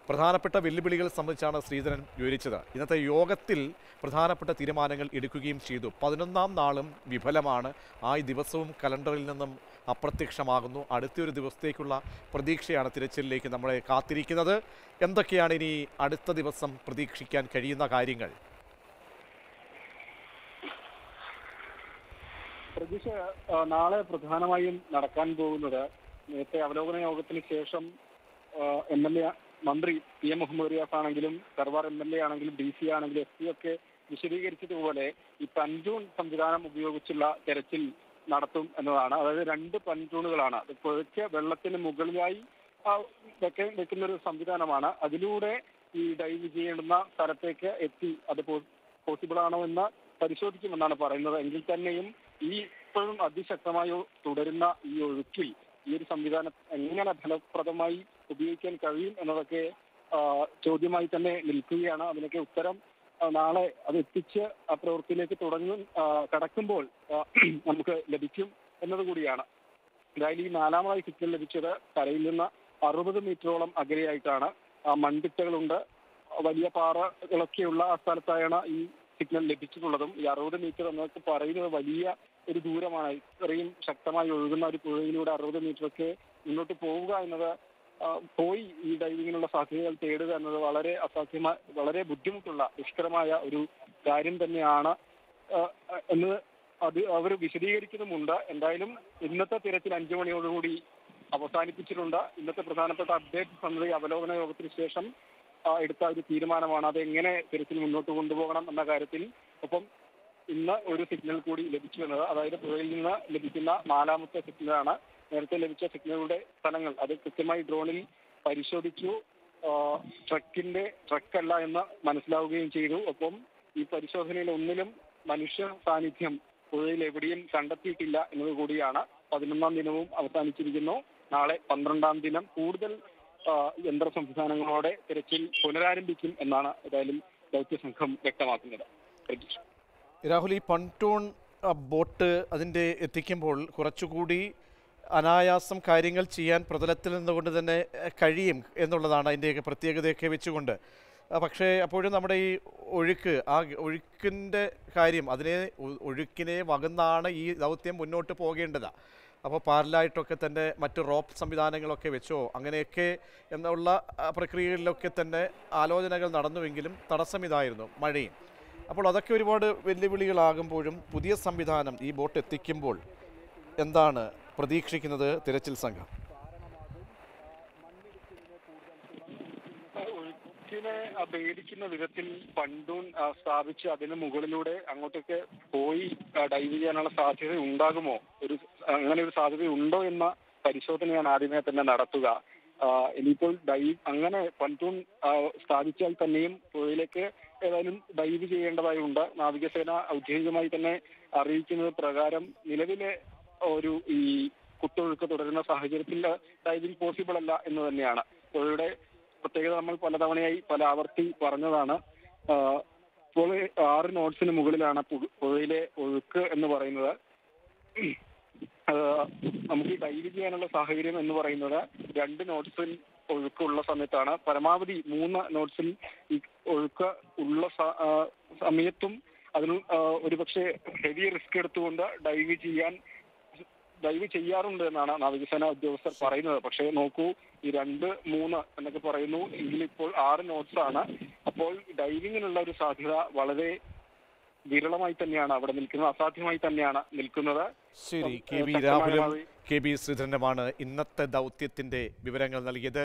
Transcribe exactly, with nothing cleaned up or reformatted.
പ്രധാനപ്പെട്ട വെല്ലുവിളികൾ സംബന്ധിച്ചാണ് ശ്രീധരൻ വിവരിച്ചത്. ഇന്നത്തെ യോഗത്തിൽ പ്രധാനപ്പെട്ട തീരുമാനങ്ങൾ എടുക്കുകയും ചെയ്തു. പതിനൊന്നാം നാളും വിഫലമാണ്. ആ ദിവസവും കലണ്ടറിൽ നിന്നും അപ്രത്യക്ഷമാകുന്നു. അടുത്തൊരു ദിവസത്തേക്കുള്ള പ്രതീക്ഷയാണ് തിരച്ചിലിലേക്ക് നമ്മളെ കാത്തിരിക്കുന്നത്. എന്തൊക്കെയാണ് ഇനി അടുത്ത ദിവസം പ്രതീക്ഷിക്കാൻ കഴിയുന്ന കാര്യങ്ങൾ? പ്രതീക്ഷ നാളെ പ്രധാനമായും നടക്കാൻ പോകുന്നത് നേരത്തെ അവലോകന യോഗത്തിന് ശേഷം എം എൽ എ മന്ത്രി പി എം മുഹമ്മദ് റിയാസ് ആണെങ്കിലും സർവാർ എം എൽ എ ആണെങ്കിലും ഡി സി ആണെങ്കിലും എസ് പി ഒക്കെ വിശദീകരിച്ചതുപോലെ ഈ പൻറ്റൂൺ സംവിധാനം ഉപയോഗിച്ചുള്ള തെരച്ചിൽ നടത്തും എന്നതാണ്. അതായത് രണ്ട് പൻറ്റൂണുകളാണ്. അത് കുഴച്ച വെള്ളത്തിന് മുകളിലായി വെക്കുന്ന ഒരു സംവിധാനമാണ്. അതിലൂടെ ഈ ഡൈവ് ചെയ്യേണ്ടുന്ന സ്ഥലത്തേക്ക് എത്തി അത് പോസിബിൾ ആണോ എന്ന് പരിശോധിക്കുമെന്നാണ് പറയുന്നത്. എങ്കിൽ തന്നെയും ഈ ഇപ്പോഴും അതിശക്തമായി തുടരുന്ന ഈ ഒഴുക്കിൽ ഈ ഒരു സംവിധാനം എങ്ങനെ ഫലപ്രദമായി ഉപയോഗിക്കാൻ കഴിയും എന്നതൊക്കെ ചോദ്യമായി തന്നെ നിൽക്കുകയാണ്. അതിനൊക്കെ ഉത്തരം നാളെ അത് എത്തിച്ച് ആ പ്രവൃത്തിയിലേക്ക് തുടങ്ങും കടക്കുമ്പോൾ നമുക്ക് ലഭിക്കും എന്നതുകൂടിയാണ്. എന്തായാലും ഈ നാലാമതായി സിഗ്നൽ ലഭിച്ചത് കരയിൽ നിന്ന് അറുപത് മീറ്ററോളം അകലെയായിട്ടാണ്. മൺതിട്ടകളുണ്ട്, വലിയ പാറകളൊക്കെയുള്ള ആ സ്ഥലത്തായാണ് ഈ സിഗ്നൽ ലഭിച്ചിട്ടുള്ളതും. ഈ അറുപത് മീറ്റർ എന്നൊക്കെ പറയുന്നത് വലിയ ഒരു ദൂരമാണ്. ഇത്രയും ശക്തമായി ഒഴുകുന്ന ഒരു പുഴയിലൂടെ അറുപത് മീറ്ററൊക്കെ മുന്നോട്ട് പോവുക എന്നത്, പോയി ഈ ഡൈവിങ്ങിനുള്ള സാധ്യതകൾ തേടുക എന്നത് വളരെ അസാധ്യമായ, വളരെ ബുദ്ധിമുട്ടുള്ള ദുഷ്കരമായ ഒരു കാര്യം തന്നെയാണ് എന്ന് അത് അവർ വിശദീകരിക്കുന്നുമുണ്ട്. എന്തായാലും ഇന്നത്തെ തിരച്ചിൽ അഞ്ചു മണിയോടുകൂടി അവസാനിപ്പിച്ചിട്ടുണ്ട്. ഇന്നത്തെ പ്രധാനപ്പെട്ട അപ്ഡേറ്റ് സമിതി അവലോകന യോഗത്തിന് ശേഷം എടുത്ത ഒരു തീരുമാനമാണ് അതെങ്ങനെ തിരച്ചിൽ മുന്നോട്ട് കൊണ്ടുപോകണം എന്ന കാര്യത്തിൽ. ഒപ്പം ഇന്ന് ഒരു സിഗ്നൽ കൂടി ലഭിച്ചു എന്നത്, അതായത് പുഴയിൽ നിന്ന് ലഭിക്കുന്ന നാലാമത്തെ സിഗ്നലാണ്. നേരത്തെ ലഭിച്ച സിഗ്നലുകളുടെ സ്ഥലങ്ങൾ അത് കൃത്യമായി ഡ്രോണിൽ പരിശോധിച്ചു. ട്രക്കിന്റെ ട്രക്കല്ല എന്ന് മനസ്സിലാവുകയും ചെയ്തു. ഒപ്പം ഈ പരിശോധനയിൽ ഒന്നിലും മനുഷ്യ സാന്നിധ്യം പുഴയിൽ എവിടെയും കണ്ടെത്തിയിട്ടില്ല എന്നത് കൂടിയാണ്. പതിനൊന്നാം ദിനവും അവസാനിച്ചിരിക്കുന്നു. നാളെ പന്ത്രണ്ടാം ദിനം കൂടുതൽ യന്ത്ര സംവിധാനങ്ങളോടെ തിരച്ചിൽ പുനരാരംഭിക്കും എന്നാണ് ഏതായാലും ദൗത്യസംഘം വ്യക്തമാക്കുന്നത്. രാഹുൽ, ഈ പൺടൂൺ ബോട്ട് അതിൻ്റെ എത്തിക്കുമ്പോൾ കുറച്ചുകൂടി അനായാസം കാര്യങ്ങൾ ചെയ്യാൻ പ്രതലത്തിൽ നിന്നുകൊണ്ട് തന്നെ കഴിയും എന്നുള്ളതാണ് അതിൻ്റെയൊക്കെ പ്രത്യേകതയൊക്കെ വെച്ചുകൊണ്ട്. പക്ഷേ അപ്പോഴും നമ്മുടെ ഈ ഒഴുക്ക്, ആ ഒഴുക്കിൻ്റെ കാര്യം, അതിനെ ഒഴുക്കിനെ വകുന്നാണ് ഈ ദൗത്യം മുന്നോട്ട് പോകേണ്ടത്. അപ്പോൾ പാരലായിട്ടൊക്കെ തന്നെ മറ്റ് റോപ്പ് സംവിധാനങ്ങളൊക്കെ വെച്ചോ അങ്ങനെയൊക്കെ എന്നുള്ള പ്രക്രിയകളിലൊക്കെ തന്നെ ആലോചനകൾ നടന്നുവെങ്കിലും തടസ്സം ഇതായിരുന്നു, മഴയും. അപ്പോൾ അതൊക്കെ ഒരുപാട് വെല്ലുവിളികളാകുമ്പോഴും പുതിയ സംവിധാനം ഈ ബോട്ട് എത്തിക്കുമ്പോൾ എന്താണ് പ്രതീക്ഷിക്കുന്നത് തിരച്ചിൽ സംഘം? ഒഴുക്കിനെ ഭേദിക്കുന്ന വിധത്തിൽ പണ്ടൂൺ സ്ഥാപിച്ച് അതിന് മുകളിലൂടെ അങ്ങോട്ടൊക്കെ പോയി ഡൈവ് ചെയ്യാനുള്ള സാധ്യത ഉണ്ടാകുമോ, ഒരു അങ്ങനെ ഒരു സാധ്യത ഉണ്ടോ എന്ന പരിശോധനയാണ് ആദ്യമേ തന്നെ നടത്തുക. ഇനിയിപ്പോൾ ഡൈവ് അങ്ങനെ പണ്ടൂൺ സ്ഥാപിച്ചാൽ തന്നെയും പുഴയിലേക്ക് ഏതായാലും ഡൈവ് ചെയ്യേണ്ടതായി ഉണ്ട്. നാവികസേന ഔദ്യോഗികമായി തന്നെ അറിയിക്കുന്നത് പ്രകാരം നിലവിലെ ഒരു ഈ കുത്തൊഴുക്ക് തുടരുന്ന സാഹചര്യത്തിൽ ഡൈവിംഗ് പോസിബിൾ അല്ല എന്ന് തന്നെയാണ്. പുഴയുടെ പ്രത്യേകത നമ്മൾ പലതവണയായി പല ആവർത്തി പറഞ്ഞതാണ്. ഇപ്പോൾ ആറ് നോട്ട്സിന് മുകളിലാണ് പുഴയിലെ ഒഴുക്ക് എന്ന് പറയുന്നത്. നമുക്ക് ഈ ഡൈവ് ചെയ്യാനുള്ള സാഹചര്യം എന്ന് പറയുന്നത് രണ്ട് നോട്ട്സിൽ ഒഴുക്കുള്ള സമയത്താണ്. പരമാവധി മൂന്ന് നോട്ട്സിൽ ഈ ഒഴുക്ക് ഉള്ള സമയത്തും അതിന് ഒരുപക്ഷെ ഹെവി റിസ്ക് എടുത്തുകൊണ്ട് ഡൈവ് ചെയ്യാൻ ഡൈവ് ചെയ്യാറുണ്ട് എന്നാണ് നാവികസേന ഉദ്യോഗസ്ഥർ പറയുന്നത്. പക്ഷേ നോക്കൂ, ഈ രണ്ട് മൂന്ന് എന്നൊക്കെ പറയുന്നു, എങ്കിലിപ്പോൾ ആറ് നോട്ട്സ് ആണ്. അപ്പോൾ ഡൈവിങ്ങിനുള്ള ഒരു സാധ്യത വളരെ വിരളമായി തന്നെയാണ് അവിടെ നിൽക്കുന്നത്, അസാധ്യമായി തന്നെയാണ് നിൽക്കുന്നത്. ശരി, കെ വി രാഹുലും കെ ബി ശ്രീധരനുമാണ് ഇന്നത്തെ ദൗത്യത്തിന്റെ വിവരങ്ങൾ നൽകിയത്.